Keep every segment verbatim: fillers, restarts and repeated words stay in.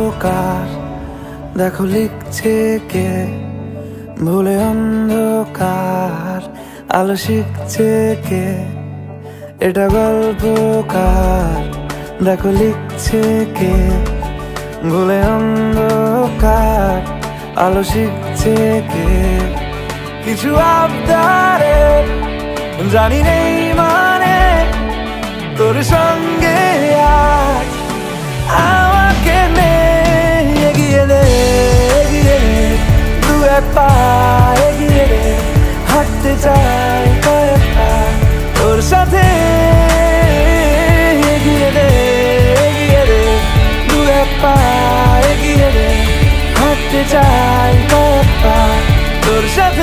অন্ধকার দেখো লিখছে কে, ভুলে অন্ধকার আলো শিখছে কে। এটা গল্পকার দেখো লিখছে কে, ভুলে অন্ধকার আলো শিখছে কে। কিছু আবদারে জানি নেই মানে তোর সঙ্গে আজ আমাকে নে এগিয়ে দে, এগিয়ে দে দু এক পা এগিয়ে দে, হাঁটতে চাই কয়েক পা তোর সাথে। এগিয়ে দে, এগিয়ে দে দু এক পা এগিয়ে দে, হাঁটতে চাই কয়েক পা তোর সাথে।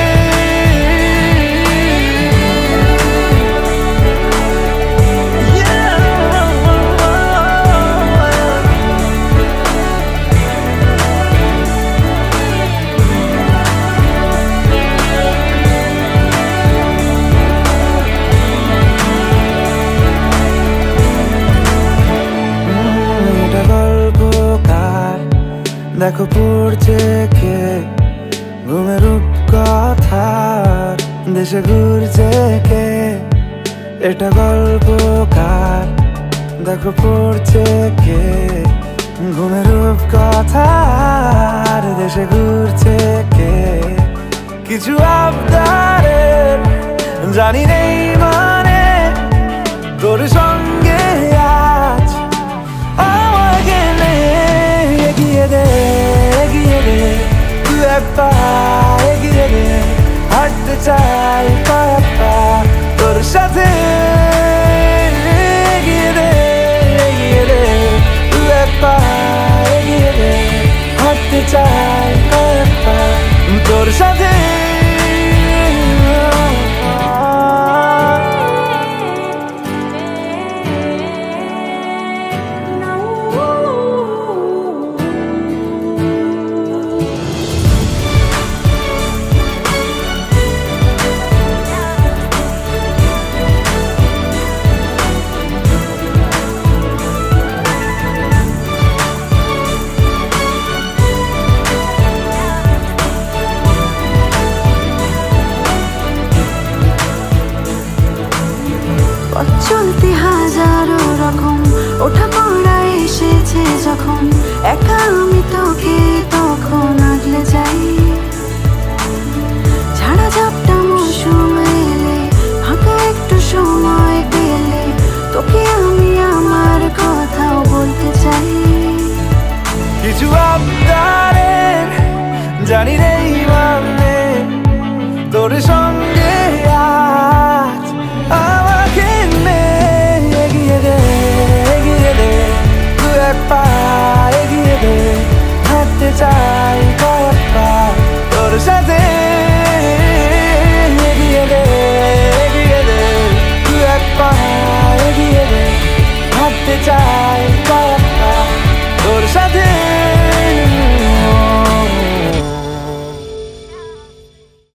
দেখো পড়ছে কে, ঘুমের রূপকথার দেশে ঘুরছে কে। এটা গল্পকার দেখো পড়ছে কে, ঘুমের রূপকথার দেশে ঘুরছে কে। কিছু আবদারের জানি নেই মানে তোর সঙ্গে আজ আমাকে নে এগিয়ে দে, এগিয়ে দে দু এক পা এগিয়ে দে, হাঁটতে চাই কয়েক পা তোর সাথে। এগিয়ে দে, এগিয়ে দে দু এক পা এগিয়ে দে, হাঁটতে চাই কয়েক পা তোর সাথে। চলতে হাজারো রকম ওঠা পড়া এসেছে যখন, একা আমি তোকে তখন আগলে যাই। ঝাড়া ঝাপটা মৌসুম এলে, ফাঁকা একটু সময় পেলে তোকে আমি আমার কথাও বলতে চাই। কিছু আবদারের জানি নেই